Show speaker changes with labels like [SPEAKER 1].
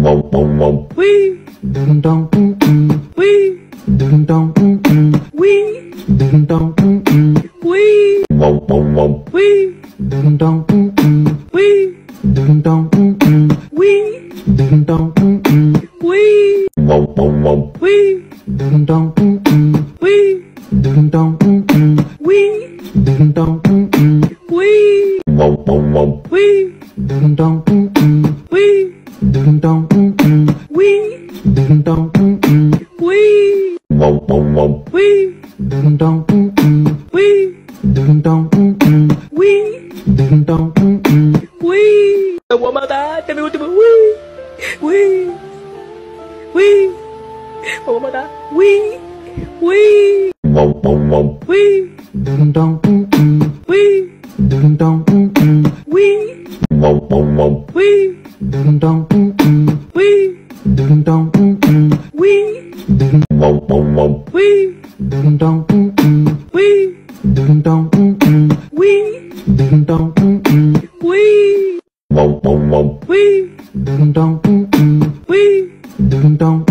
[SPEAKER 1] Wee. Ding dong. Wee. Ding dong. Wee. Ding dong. Wee. Wee. Ding dong. Wee. Ding dong. Wee. Ding dong. Wee. Wee. Ding dong. Wee. Ding dong. Wee. Ding dong. Wee. Wee. Ding dong. Wee. Ding dong. Wee. Ding dong. Wee. Wee. Ding dong. Wee. Ding dong. Wee. Ding dong. Wee. Eu vou matar, tem meu último. Wee. Wee. Wee. Vou matar. Wee. Wee. Wee. Ding dong. Wee. Ding dong. Wee. Wee. Ding dong. Wee. Ding dong. Wee. Ding Wee. Ding dong. Wee. Ding dong. Wee. Ding dong. Wee. Wee. Ding dong. Wee. Ding dong.